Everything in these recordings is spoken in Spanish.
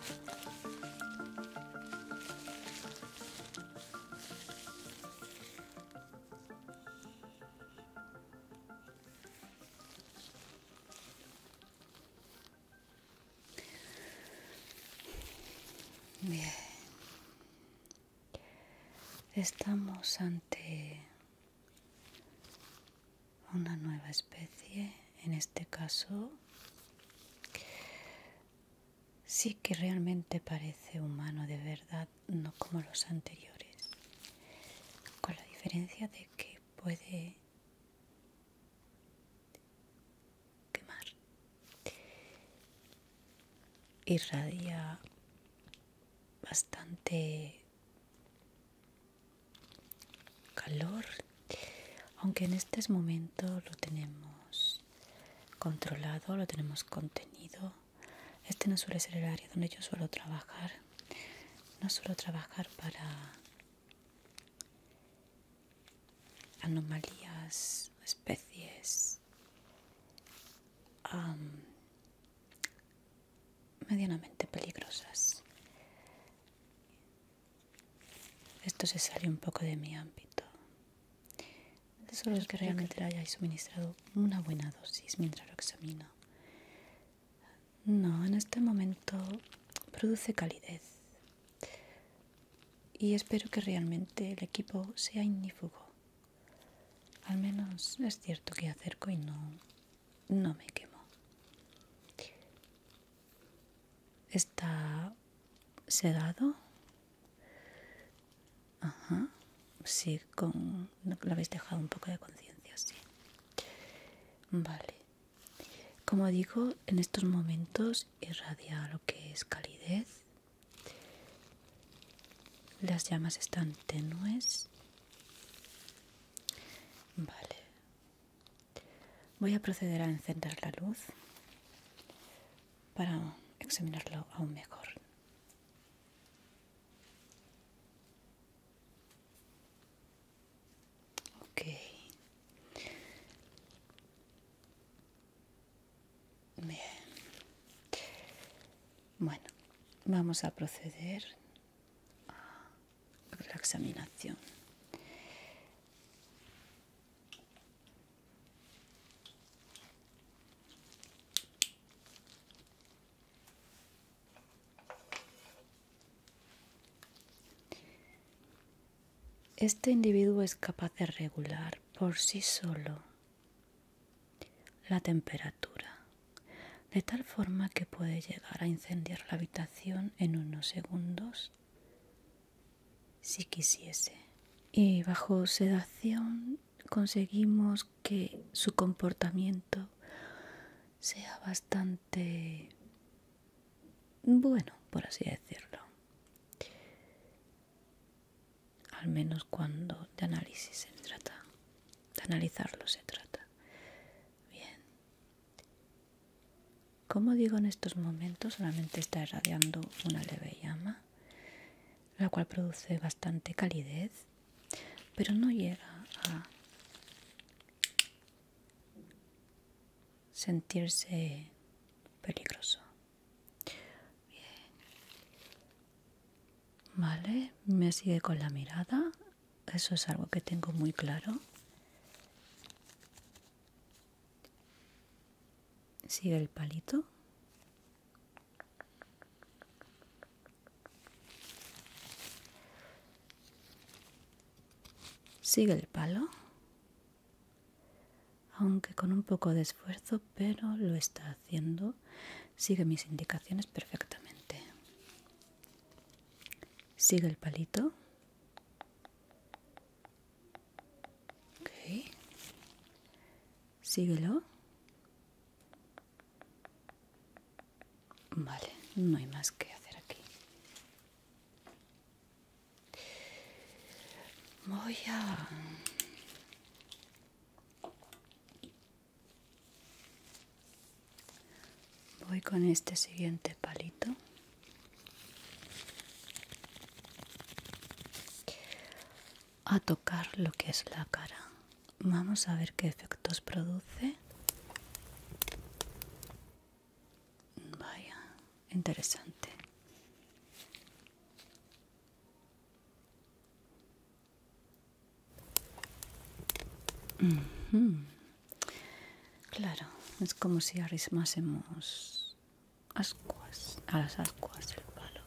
Bien. Estamos ante una nueva especie, en este caso sí que realmente parece humano de verdad, no como los anteriores, con la diferencia de que puede quemar, irradia bastante calor, aunque en estos momentos lo tenemos controlado, lo tenemos contenido. Este no suele ser el área donde yo suelo trabajar. No suelo trabajar para anomalías, especies medianamente peligrosas. Esto se sale un poco de mi ámbito. Solo es que realmente le hayáis suministrado una buena dosis mientras lo examino. No, en este momento produce calidez. Y espero que realmente el equipo sea ignífugo. Al menos es cierto que acerco y no me quemo. ¿Está sedado? Ajá. Sí, lo habéis dejado un poco de conciencia, sí. Vale. Como digo, en estos momentos irradia lo que es calidez. Las llamas están tenues. Vale. Voy a proceder a encender la luz para examinarlo aún mejor. Ok. Bien. Bueno, vamos a proceder a la examinación. Este individuo es capaz de regular por sí solo la temperatura, de tal forma que puede llegar a incendiar la habitación en unos segundos si quisiese. Y bajo sedación conseguimos que su comportamiento sea bastante bueno, por así decirlo. Al menos cuando de análisis se trata, de analizarlo se trata. Bien. Como digo, en estos momentos solamente está irradiando una leve llama, la cual produce bastante calidez, pero no llega a sentirse peligroso. Bien. Vale, me sigue con la mirada. Eso es algo que tengo muy claro. Sigue el palito. Sigue el palo. Aunque con un poco de esfuerzo, pero lo está haciendo. Sigue mis indicaciones perfectamente. Sigue el palito. Ok. Síguelo. Vale, no hay más que hacer aquí. Voy con este siguiente palito. A tocar lo que es la cara. Vamos a ver qué efectos produce. Vaya, interesante. Ujú. Claro, es como si arrimásemos ascuas, a las ascuas del palo.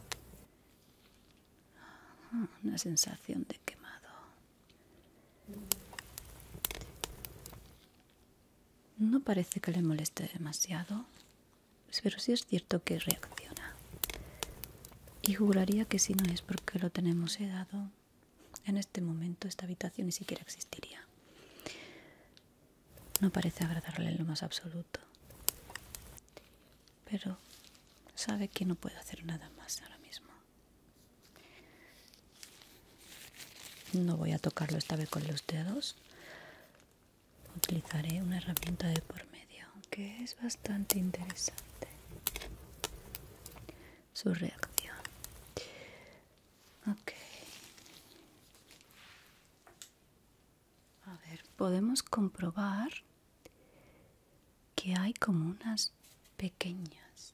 Una sensación de quemado. No parece que le moleste demasiado, pero sí es cierto que reacciona. Y juraría que si no es porque lo tenemos sedado, en este momento esta habitación ni siquiera existiría. No parece agradarle en lo más absoluto. Pero sabe que no puede hacer nada más ahora mismo. No voy a tocarlo esta vez con los dedos. Utilizaré una herramienta de por medio, que es bastante interesante. Su reacción. Ok. A ver, podemos comprobar que hay como unas pequeñas.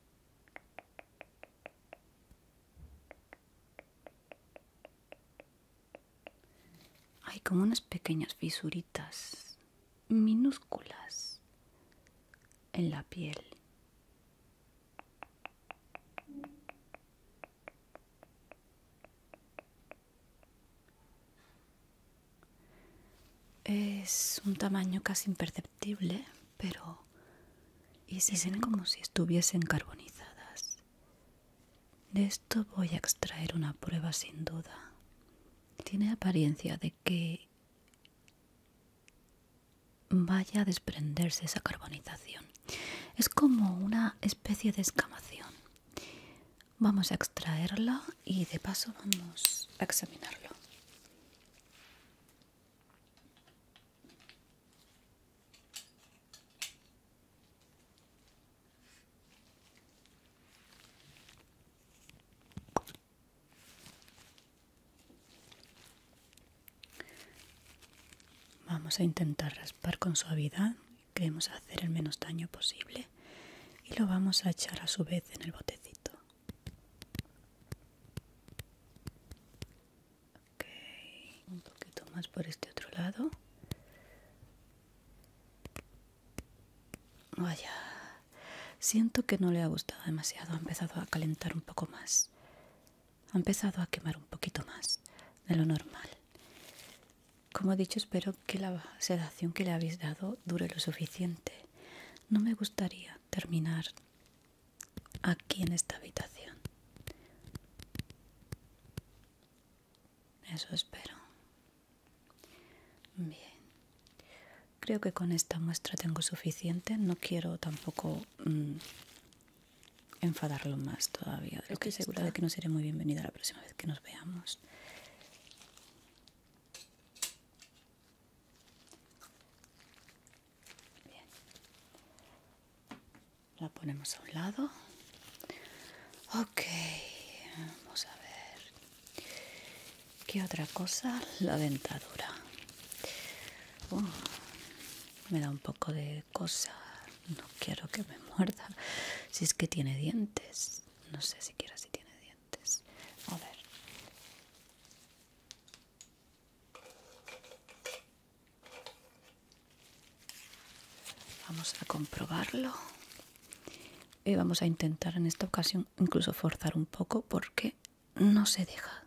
Hay como unas pequeñas fisuritas minúsculas en la piel. Es un tamaño casi imperceptible, pero y se ven como si estuviesen carbonizadas. De esto voy a extraer una prueba sin duda. Tiene apariencia de que vaya a desprenderse esa carbonización. Es como una especie de escamación. Vamos a extraerla y de paso vamos a examinarlo. Vamos a intentar raspar con suavidad. Queremos hacer el menos daño posible. Y lo vamos a echar a su vez en el botecito. Ok, un poquito más por este otro lado. Vaya, siento que no le ha gustado demasiado. Ha empezado a calentar un poco más. Ha empezado a quemar un poquito más de lo normal. Como he dicho, espero que la sedación que le habéis dado dure lo suficiente. No me gustaría terminar aquí en esta habitación. Eso espero. Bien. Creo que con esta muestra tengo suficiente. No quiero tampoco enfadarlo más todavía. Estoy segura de que no seré muy bienvenida la próxima vez que nos veamos. Bien. La ponemos a un lado. Ok. Vamos a ver. ¿Qué otra cosa? La dentadura. Me da un poco de cosa. No quiero que me muerda. Si es que tiene dientes. No sé siquiera si tiene dientes. A ver. Vamos a comprobarlo. Y vamos a intentar en esta ocasión incluso forzar un poco porque no se deja.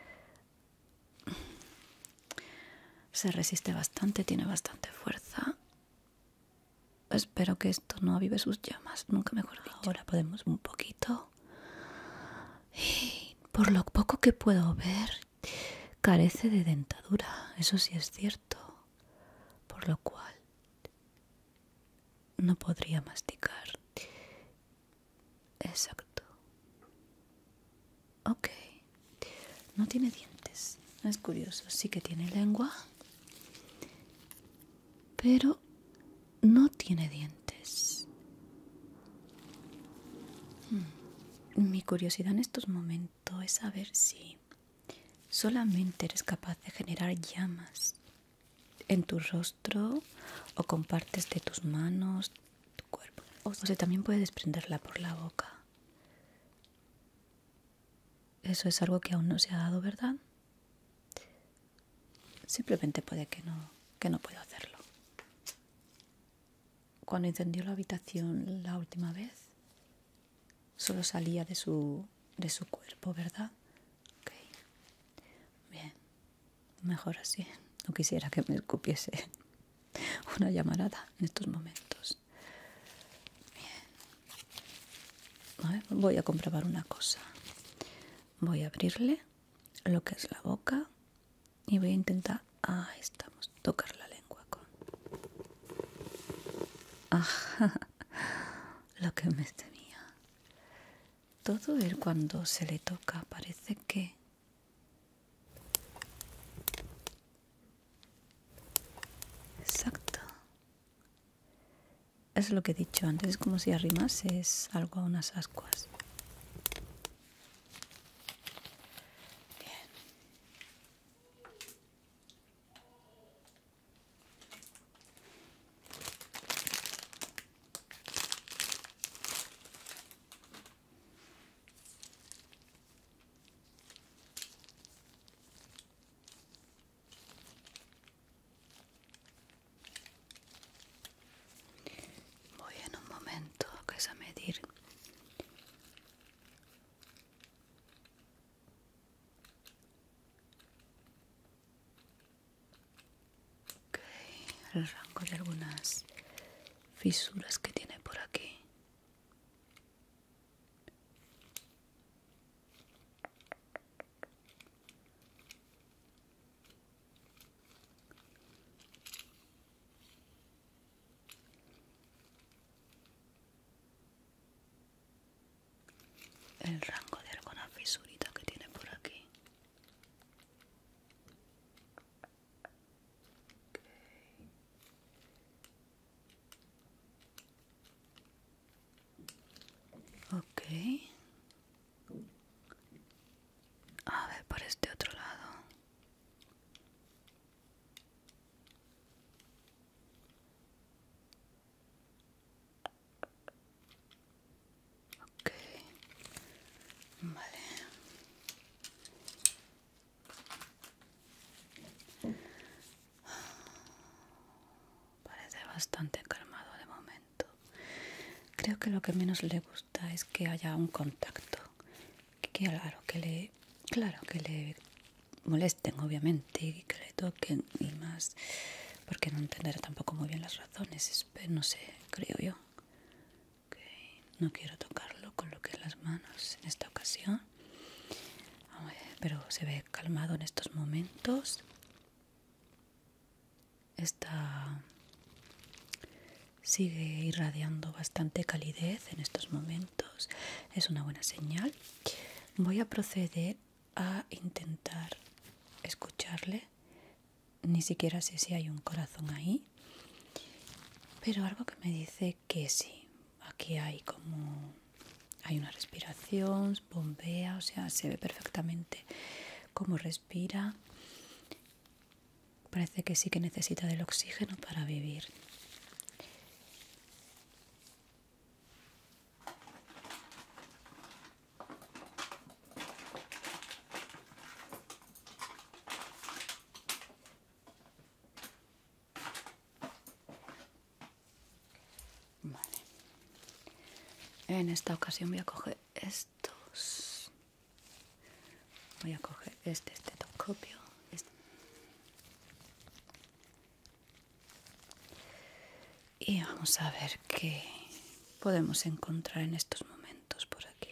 Se resiste bastante, tiene bastante fuerza. Espero que esto no avive sus llamas, nunca mejor dicho. Ahora podemos un poquito. Y por lo poco que puedo ver, carece de dentadura, eso sí es cierto. Por lo cual no podría masticar. Exacto. Ok. No tiene dientes. Es curioso, sí que tiene lengua, pero no tiene dientes. Mi curiosidad en estos momentos es saber si solamente eres capaz de generar llamas en tu rostro o con partes de tus manos, tu cuerpo. O sea, también puede desprenderla por la boca. Eso es algo que aún no se ha dado, ¿verdad? Simplemente puede que no que no puedo hacerlo. Cuando incendió la habitación la última vez, solo salía de su cuerpo, ¿verdad? Ok. Bien, mejor así. No quisiera que me escupiese una llamarada en estos momentos. Bien. A ver, voy a comprobar una cosa. Voy a abrirle lo que es la boca y voy a intentar, ahí estamos, tocar la lengua con... Ah, lo que me temía. Todo él cuando se le toca parece que... Exacto. Es lo que he dicho antes, es como si arrimases algo a unas ascuas. Bien. Voy en un momento que es a medir. Ok, el rango de algunas fisuras que tiene por aquí. El rango de alguna fisurita que tiene por aquí. Ok. A ver, por este otro lado. Ok. Vale. Parece bastante calmado de momento. Creo que lo que menos le gusta es que haya un contacto. Claro, que le molesten, obviamente, y que le toquen y más, porque no entenderá tampoco muy bien las razones, no sé, creo yo. Okay. No quiero tocarlo con lo que es las manos en esta ocasión. A ver, pero se ve calmado en estos momentos. Sigue irradiando bastante calidez en estos momentos. Es una buena señal. Voy a proceder a intentar escucharle. Ni siquiera sé si hay un corazón ahí, pero algo que me dice que sí. Aquí hay una respiración, bombea, o sea, se ve perfectamente cómo respira. Parece que sí que necesita del oxígeno para vivir. Vale. En esta ocasión voy a coger estos. Voy a coger este estetoscopio. Y vamos a ver qué podemos encontrar en estos momentos por aquí.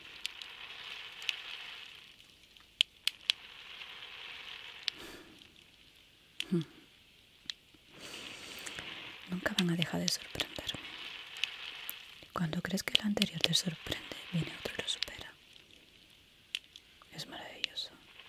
Nunca van a dejar de sorprenderme. Cuando crees que el anterior te sorprende, viene otro y lo supera. Es maravilloso.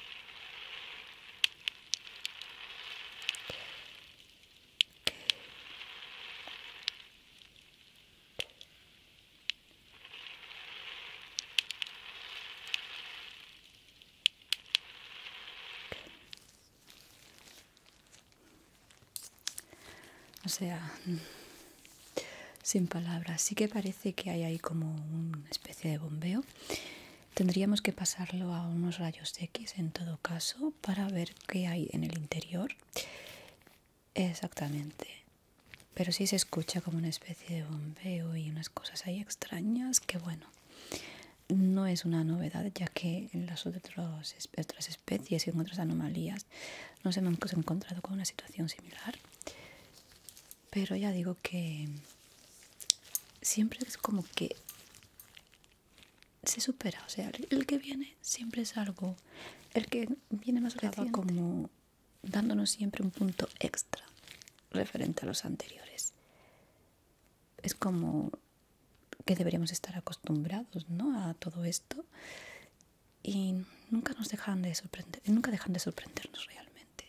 O sea, sin palabras. Sí que parece que hay ahí como una especie de bombeo. Tendríamos que pasarlo a unos rayos X en todo caso para ver qué hay en el interior. Exactamente. Pero sí se escucha como una especie de bombeo y unas cosas ahí extrañas que, bueno, no es una novedad, ya que en las otras especies y en otras anomalías nos hemos encontrado con una situación similar. Pero ya digo que siempre es como que se supera, o sea, el que viene siempre es algo, el que viene más reciente, como dándonos siempre un punto extra referente a los anteriores. Es como que deberíamos estar acostumbrados, ¿no?, a todo esto, y nunca nos dejan de sorprender, nunca dejan de sorprendernos realmente.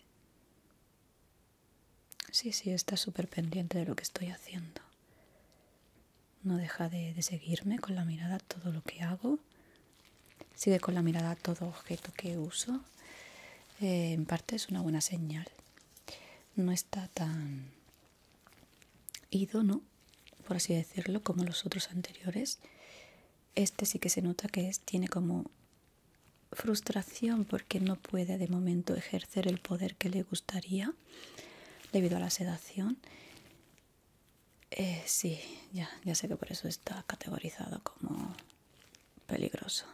Sí, está súper pendiente de lo que estoy haciendo. No deja de seguirme con la mirada todo lo que hago. Sigue con la mirada todo objeto que uso. En parte es una buena señal. No está tan ido, ¿no?, por así decirlo, como los otros anteriores. Este sí que se nota que tiene como frustración porque no puede de momento ejercer el poder que le gustaría debido a la sedación. Sí, ya sé que por eso está categorizado como peligroso.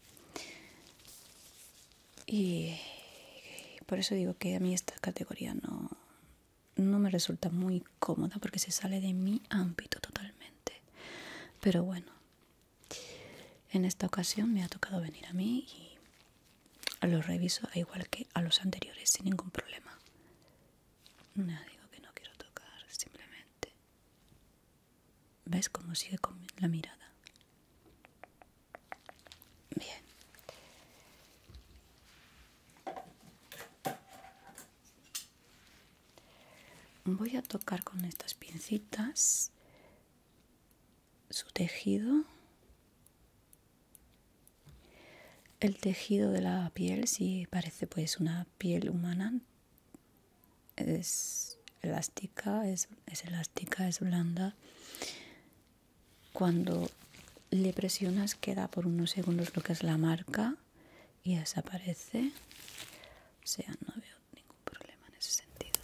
Y por eso digo que a mí esta categoría no me resulta muy cómoda porque se sale de mi ámbito totalmente. Pero bueno, en esta ocasión me ha tocado venir a mí y lo reviso igual que a los anteriores sin ningún problema. No digo que no quiero tocar, simplemente. ¿Ves cómo sigue con la mirada? Bien. Voy a tocar con estas pincitas su tejido. El tejido de la piel, si parece pues una piel humana, es elástica, es elástica, es blanda. Cuando le presionas queda por unos segundos lo que es la marca y desaparece. O sea, no veo ningún problema en ese sentido.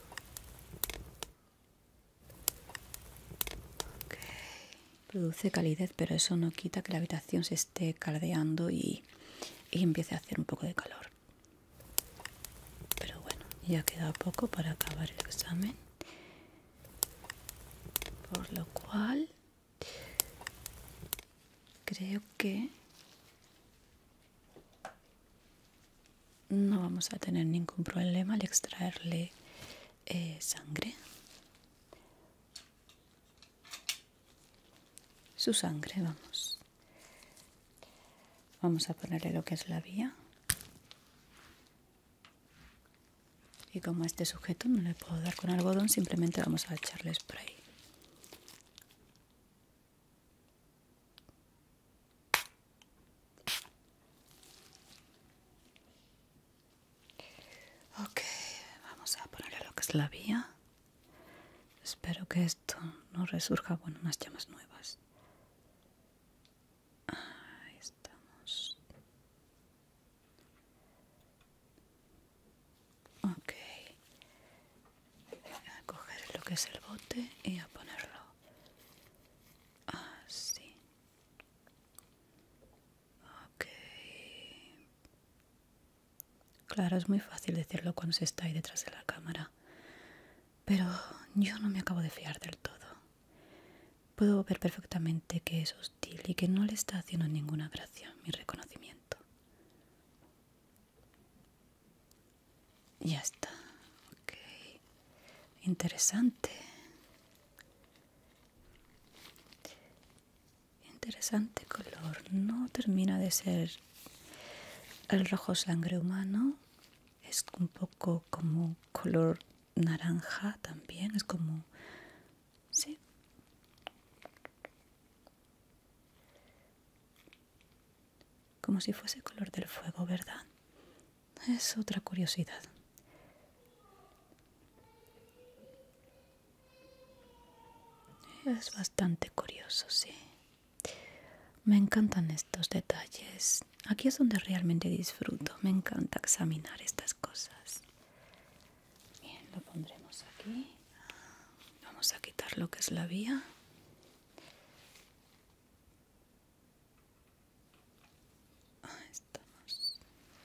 Okay. Produce calidez, pero eso no quita que la habitación se esté caldeando y empiece a hacer un poco de calor. Pero bueno, ya queda poco para acabar el examen. Por lo cual creo que no vamos a tener ningún problema al extraerle sangre. Su sangre, vamos. Vamos a ponerle lo que es la vía. Y como a este sujeto no le puedo dar con algodón, simplemente vamos a echarle spray. Ok, vamos a ponerle lo que es la vía. Espero que esto no resurja, bueno, unas llamas nuevas. Ahí estamos. Ok. A coger lo que es el bote y a ponerlo así. Ok. Claro, es muy fácil decirlo cuando se está ahí detrás de la cámara. Pero yo no me acabo de fiar del todo. Puedo ver perfectamente que es hostil y que no le está haciendo ninguna gracia mi reconocimiento. Ya está. Ok. Interesante. Interesante color. No termina de ser el rojo sangre humano. Es un poco como color naranja también. Es como... sí. Como si fuese color del fuego, ¿verdad? Es otra curiosidad. Es bastante curioso, sí. Me encantan estos detalles. Aquí es donde realmente disfruto. Me encanta examinar estas cosas. Bien, lo pondremos aquí. lo que es la vía. Ahí estamos.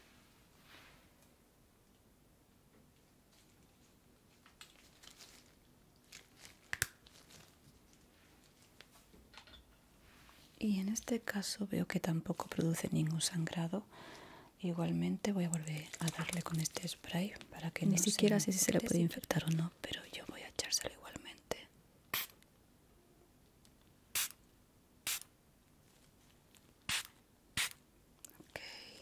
Y en este caso veo que tampoco produce ningún sangrado. Igualmente voy a volver a darle con este spray para que ni siquiera sé si se le puede infectar o no, pero yo voy a echárselo igualmente. Ok.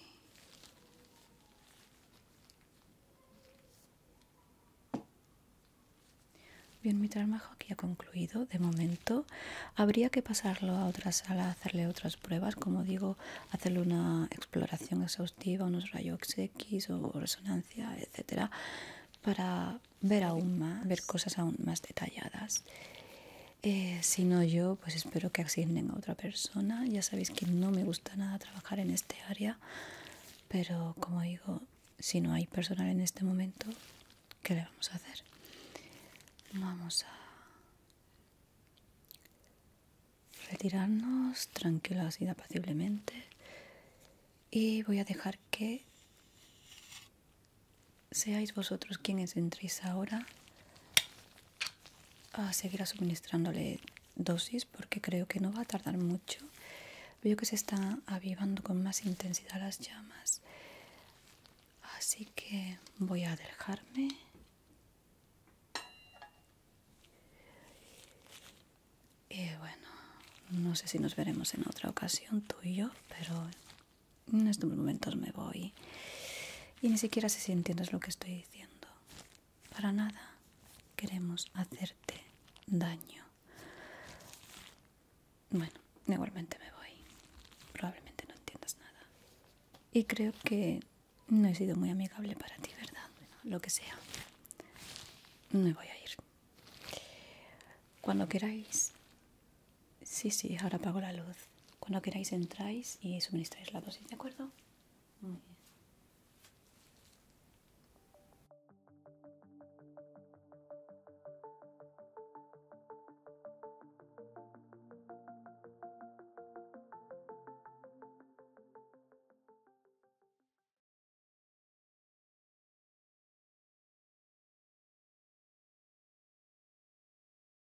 Bien, mi trabajo aquí ha concluido. De momento habría que pasarlo a otra sala, hacerle otras pruebas, como digo, hacerle una exploración exhaustiva, unos rayos X o resonancia, etcétera, para ver aún más, ver cosas aún más detalladas. Si no, yo pues espero que asignen a otra persona. Ya sabéis que no me gusta nada trabajar en este área, pero como digo, si no hay personal en este momento, ¿qué le vamos a hacer? Vamos a retirarnos tranquilas y apaciblemente y voy a dejar que seáis vosotros quienes entréis ahora a seguir suministrándole dosis, porque creo que no va a tardar mucho. Veo que se están avivando con más intensidad las llamas, así que voy a alejarme. Y bueno, no sé si nos veremos en otra ocasión, tú y yo, pero en estos momentos me voy. Y ni siquiera sé si entiendes lo que estoy diciendo. Para nada queremos hacerte daño. Bueno, igualmente me voy. Probablemente no entiendas nada. Y creo que no he sido muy amigable para ti, ¿verdad? Bueno, lo que sea. Me voy a ir. Cuando queráis... Sí, ahora apago la luz. Cuando queráis entráis y suministráis la dosis, ¿de acuerdo? Muy bien.